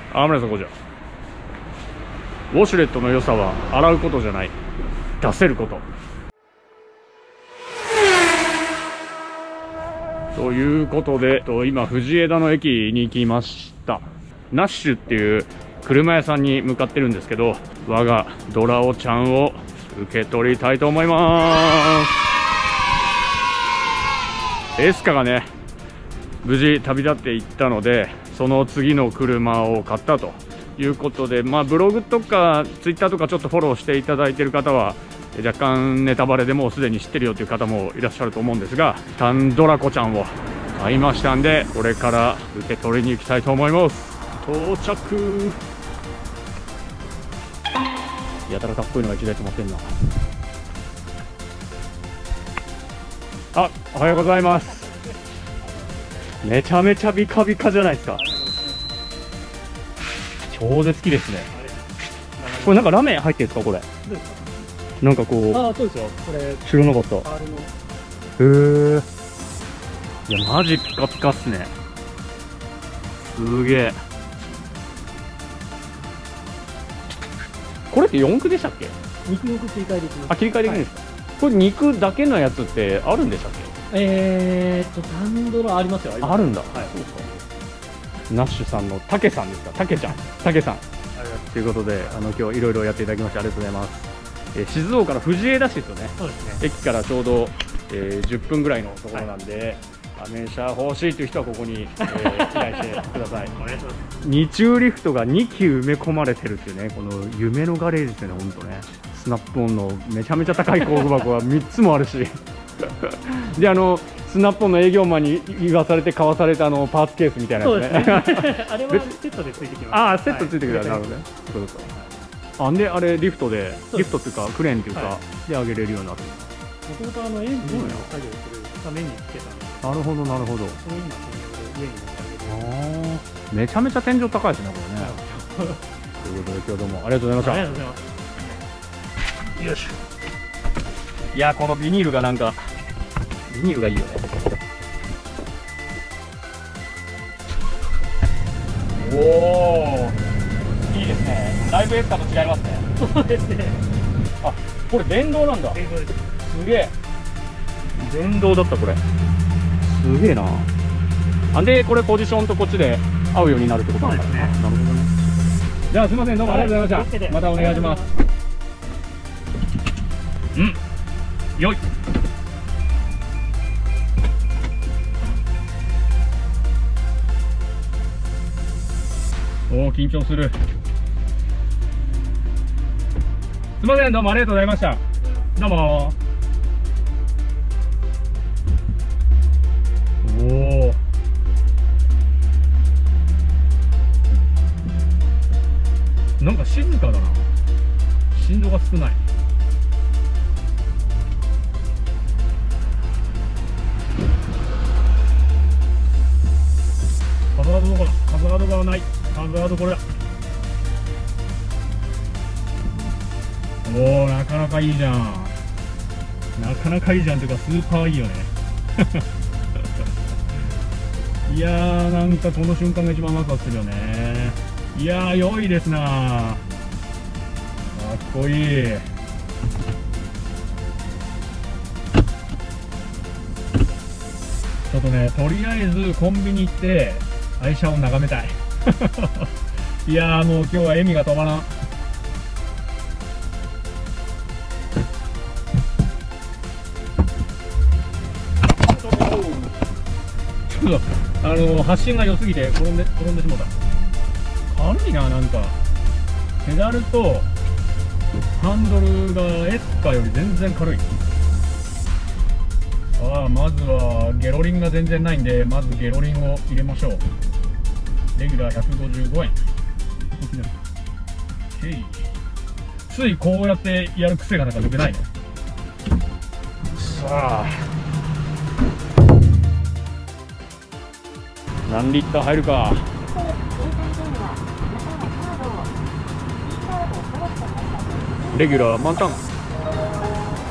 村さんこうじゃ。ウォシュレットの良さは洗うことじゃない、出せること。ということで、今藤枝の駅に来ました。ナッシュっていう車屋さんに向かってるんですけど、我がドラオちゃんを受け取りたいと思います。エスカがね、無事旅立っていったので、その次の車を買ったということで、ブログとかツイッターとかちょっとフォローしていただいている方は若干ネタバレでもうすでに知ってるよという方もいらっしゃると思うんですが、タンドラコちゃんを買いましたんで、これから受け取りに行きたいと思います。到着。やたらかっこいいのが1台止まってんな。おはようございます。めちゃめちゃビカビカじゃないですか。超絶好きですね。これなんかラメ入ってるんですかこれ。なんかこう。そうですよ。これ知らなかった。へえ。いやマジピカピカっすね。すげえ。これって4駆でしたっけ？ 肉切り替えできます。 切り替えできるんですか？これ肉だけのやつってあるんでしたっけ？ タンドラありますよ。 あるんだ。 はい。そうですか。 ナッシュさんのたけさんですか？たけちゃん。たけさん。ということで、今日いろいろやっていただきましてありがとうございます。静岡から藤枝市ですよね。そうですね。駅からちょうど、10分ぐらいのところなんで、アメ車欲しいという人はここに、依頼してください。お願いします。二中リフトが2機埋め込まれてるっていうね、この夢のガレージですよね、本当ね。スナップオンのめちゃめちゃ高い工具箱が3つもあるし。で、スナップオンの営業マンに言わされて買わされたパーツケースみたいなやつね。あれはセットでついてきます。セットついてくる。なるほどね。そうそう。で、あれリフトっていうかクレーンっていうかで上げれるようになる。 もともとエンジンの作業するためにつけたんです。 なるほどなるほど。 それ今上に乗ってあげる。 めちゃめちゃ天井高いですねこれね。ということで今日どうもありがとうございました。 ありがとうございます。 よし。いやこのビニールがなんかビニールがいいよね。おお、いいですね。ライブエスカと違いますね。 そうですね。 これ電動なんだ。 電動です。 すげえ。電動だったこれ。すげえな。でこれポジションとこっちで合うようになるってことなんだね。なるほどね。じゃあすみません、どうもありがとうございました。またお願いします。よい。緊張する。すみません、どうもありがとうございました。どうも。なんか静かだな。振動が少ない。ハザードどこだ？ハザードがない。ハザードこれだ。なかなかいいじゃん。なかなかいいじゃんっていうかスーパーいいよね。いやーなんかこの瞬間が一番ワクワクするよね。いやー良いですな。かっこいい。ちょっとね、とりあえずコンビニ行って愛車を眺めたい。いやーもう今日は笑みが止まらん。ちょっと発進が良すぎて転んでしまった。軽いな。なんかペダルとハンドルがエスカより全然軽い。まずはゲロリンが全然ないんで、まずゲロリンを入れましょう。レギュラー155円。ついこうやってやる癖がなんか抜けないね。さあ何リッター入るか。レギュラー満タン。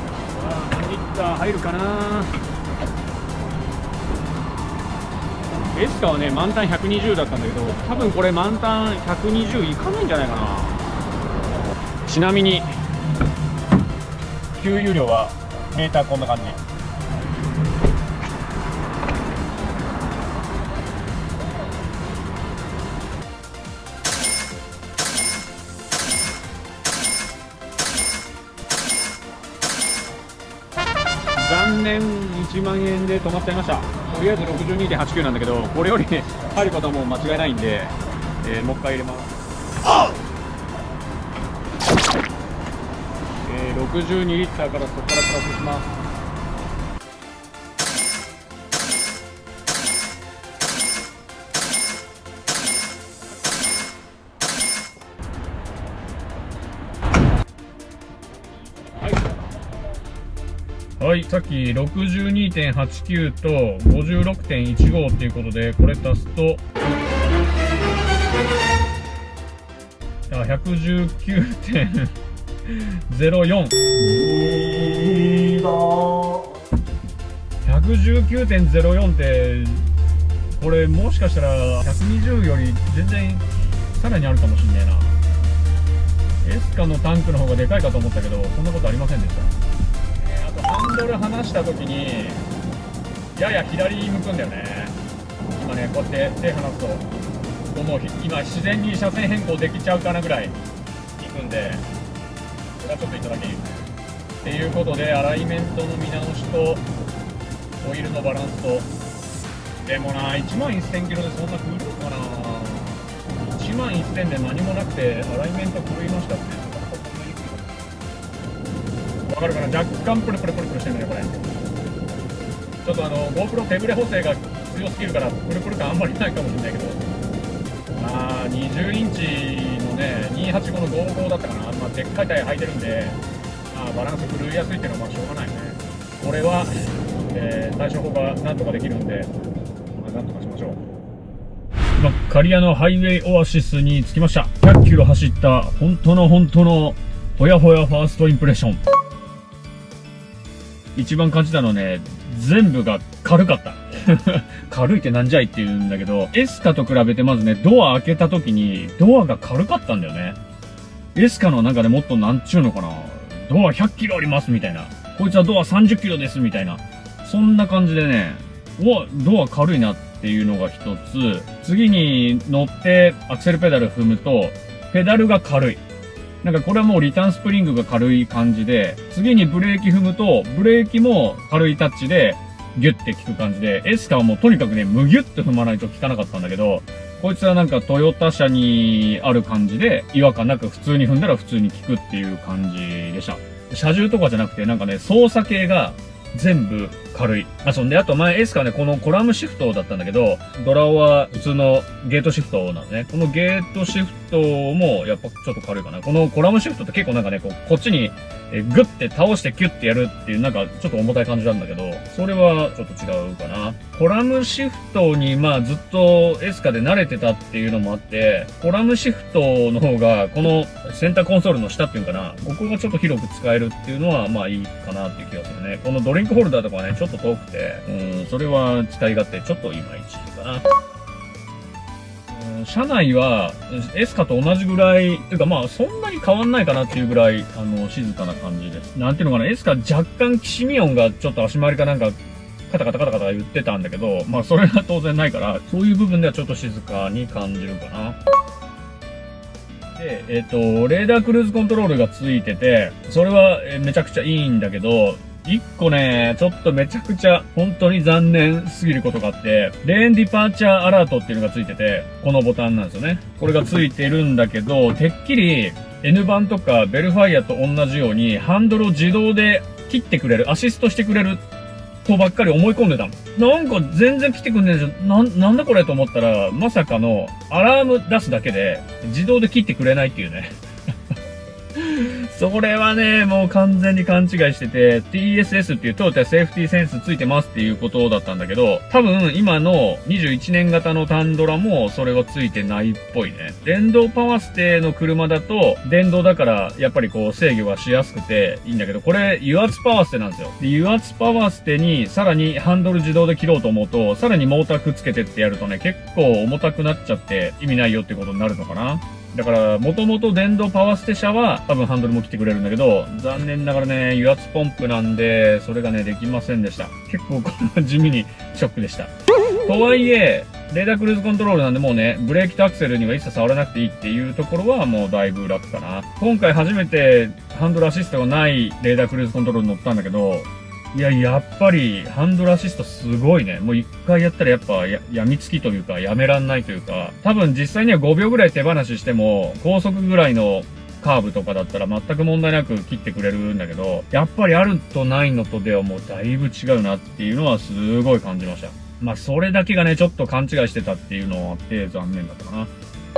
何リッター入るかな。 エスカはね満タン120だったんだけど、多分これ満タン120いかないんじゃないかな。ちなみに給油量はメーターこんな感じ。残念、1万円で止まっちゃいました。とりあえず 62.89 なんだけど、これよりね入ることはもう間違いないんで、もう一回入れます。62リッターからそこからプラスします。はい、さっき 62.89 と 56.15 っていうことで、これ足すと119.04。119.04 ってこれもしかしたら120より全然さらにあるかもしんねえな。エスカのタンクの方がでかいかと思ったけど、そんなことありませんでした。あとハンドル離した時にやや左に向くんだよね。今ねこうやって手離すともう今自然に車線変更できちゃうかなぐらい行くんで、これはちょっといただきっていうことで、アライメントの見直しとオイルのバランスと、でもな1万1000キロでそんな狂うかな。1万1000で何もなくてアライメント狂いましたって、わかるかな。若干プルプルプルプルしてるねこれ。ちょっとGoPro 手ブレ補正が強すぎるからプルプル感あんまりないかもしれないけど、まあ20インチのね285の55だったかな。まあでっかいタイヤ履いてるんで、まあバランス狂いやすいっていうのはまあしょうがないよね。これは、対処法がなんとかできるんで、まあ、なんとかしましょう。今刈谷のハイウェイオアシスに着きました。100キロ走った本当のほやほやファーストインプレッション。一番感じたのはね、全部が軽かった。軽いってなんじゃいって言うんだけど、エスカと比べてまずね、ドア開けた時にドアが軽かったんだよね。エスカの中でもっとなんちゅうのかな、ドア100キロありますみたいな、こいつはドア30キロですみたいな、そんな感じでね、ドア軽いなっていうのが一つ。次に乗ってアクセルペダル踏むと、ペダルが軽い。なんかこれはもうリターンスプリングが軽い感じで、次にブレーキ踏むと、ブレーキも軽いタッチでギュッて効く感じで、エスカはもうとにかくね、むぎゅって踏まないと効かなかったんだけど、こいつはなんかトヨタ車にある感じで、違和感なく普通に踏んだら普通に効くっていう感じでした。車重とかじゃなくて、なんかね、操作系が全部軽い。そんで、あと前エスカはね、このコラムシフトだったんだけど、ドラオは普通のゲートシフトなんでね。このゲートシフトもやっぱちょっと軽いかな。このコラムシフトって結構なんかね、こっちにグッて倒してキュッてやるっていうなんかちょっと重たい感じなんだけど、それはちょっと違うかな。コラムシフトにまあずっとエスカで慣れてたっていうのもあって、コラムシフトの方がこのセンターコンソールの下っていうかな、ここがちょっと広く使えるっていうのはまあいいかなっていう気がするね。このドリンクホルダーとかはね、ちょっと遠くて、それは使い勝手ちょっといまいちかな。車内はエスカと同じぐらい、というかまあそんなに変わんないかなっていうぐらい、静かな感じです。なんていうのかな、エスカ若干きしみ音がちょっと足回りかなんか、カタカタカタカタ言ってたんだけど、まあそれが当然ないから、そういう部分ではちょっと静かに感じるかな。で、レーダークルーズコントロールがついてて、それはめちゃくちゃいいんだけど、一個ね、ちょっとめちゃくちゃ本当に残念すぎることがあって、レーンディパーチャーアラートっていうのがついてて、このボタンなんですよね。これがついてるんだけど、てっきり N 版とかベルファイアと同じようにハンドルを自動で切ってくれる、アシストしてくれるとばっかり思い込んでたの。なんか全然来てくんねえじゃん。なんだこれと思ったら、まさかのアラーム出すだけで自動で切ってくれないっていうね。 それはね、もう完全に勘違いしてて、TSS っていうトヨタセーフティーセンスついてますっていうことだったんだけど、多分今の21年型のタンドラもそれはついてないっぽいね。電動パワーステの車だと、電動だからやっぱりこう制御がしやすくていいんだけど、これ油圧パワーステなんですよ。で、油圧パワーステにさらにハンドル自動で切ろうと思うと、さらにモーターくっつけてってやるとね、結構重たくなっちゃって意味ないよってことになるのかな。だから、もともと電動パワーステ車は多分ハンドルも切ってくれるんだけど、残念ながらね、油圧ポンプなんで、それがね、できませんでした。結構この地味にショックでした。とはいえ、レーダークルーズコントロールなんでもうね、ブレーキとアクセルには一切触らなくていいっていうところはもうだいぶ楽かな。今回初めてハンドルアシストがないレーダークルーズコントロール乗ったんだけど、やっぱり、ハンドルアシストすごいね。もう一回やったらやっぱやみつきというか、やめらんないというか、多分実際には5秒ぐらい手放ししても、高速ぐらいのカーブとかだったら全く問題なく切ってくれるんだけど、やっぱりあるとないのとではもうだいぶ違うなっていうのはすごい感じました。まあ、それだけがね、ちょっと勘違いしてたっていうのはあって残念だったかな。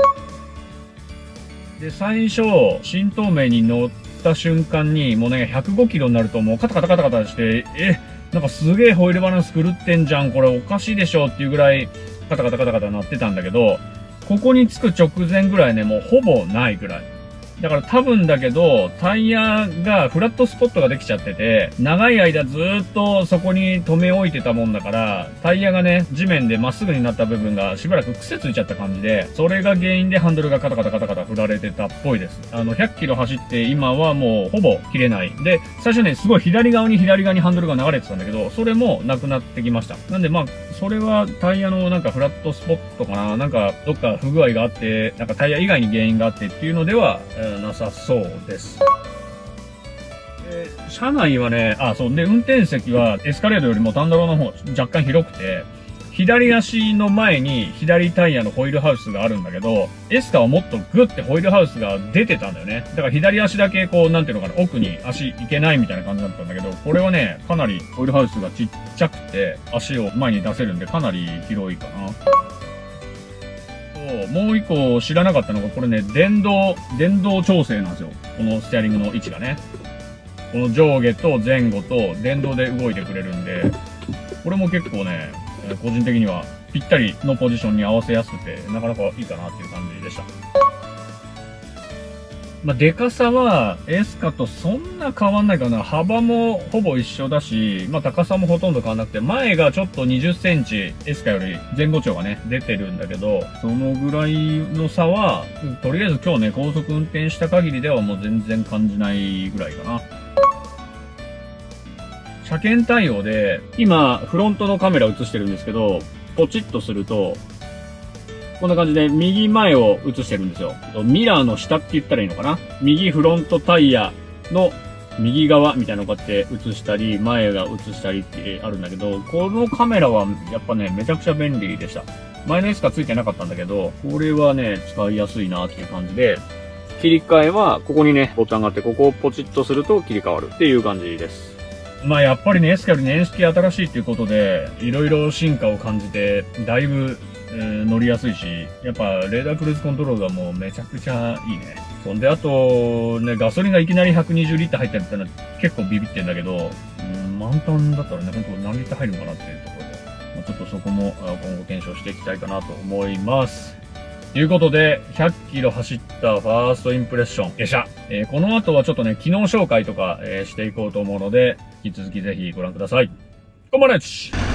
で、最初、新東名に乗った瞬間に、もうね、105キロになるともうカタカタカタカタして、なんかすげえホイールバランス狂ってんじゃん、これおかしいでしょっていうぐらい、カタカタカタカタなってたんだけど、ここに着く直前ぐらいね、もうほぼないぐらい。だから多分だけど、タイヤがフラットスポットができちゃってて、長い間ずーっとそこに止め置いてたもんだから、タイヤがね、地面でまっすぐになった部分がしばらく癖ついちゃった感じで、それが原因でハンドルがカタカタカタカタ振られてたっぽいです。100キロ走って今はもうほぼ切れない。で、最初ね、すごい左側にハンドルが流れてたんだけど、それもなくなってきました。なんでまあ、それはタイヤのなんかフラットスポットかな、なんかどっか不具合があって、なんかタイヤ以外に原因があってっていうのでは、なさそうです。で、車内はね、そう。で、運転席はエスカレードよりもタンドラの方若干広くて、左足の前に左タイヤのホイールハウスがあるんだけど、エスカはもっとグッてホイールハウスが出てたんだよね。だから左足だけこう、なんていうのかな、奥に足いけないみたいな感じだったんだけど、これはね、かなりホイールハウスがちっちゃくて、足を前に出せるんでかなり広いかな。もう一個知らなかったのが、これね、電動調整なんですよ。このステアリングの位置がね。この上下と前後と電動で動いてくれるんで、これも結構ね、個人的にはぴったりのポジションに合わせやすくて、なかなかいいかなっていう感じでした。まあ、でかさはエスカとそんな変わんないかな。幅もほぼ一緒だし、まあ、高さもほとんど変わんなくて、前がちょっと20センチエスカより前後長がね、出てるんだけど、そのぐらいの差は、とりあえず今日ね、高速運転した限りではもう全然感じないぐらいかな。車検対応で、今、フロントのカメラ映してるんですけど、ポチッとすると、こんな感じで右前を映してるんですよ。ミラーの下って言ったらいいのかな？右フロントタイヤの右側みたいなのをこうやって映したり、前が映したりってあるんだけど、このカメラはやっぱね、めちゃくちゃ便利でした。前のエスカついてなかったんだけど、これはね、使いやすいなっていう感じで、切り替えはここにね、ボタンがあって、ここをポチッとすると切り替わるっていう感じです。まあやっぱりね、エスカより年式新しいっていうことで、いろいろ進化を感じて、だいぶ乗りやすいし、やっぱレーダークルーズコントロールがもうめちゃくちゃいいね。そんであと、ね、ガソリンがいきなり120リッター入ってるってのは結構ビビってんだけど、満タンだったらね、ほんと何リッター入るのかなっていうところで、まあ、ちょっとそこも今後検証していきたいかなと思います。ということで、100キロ走ったファーストインプレッションでした。この後はちょっとね、機能紹介とか、していこうと思うので、引き続きぜひご覧ください。頑張れ！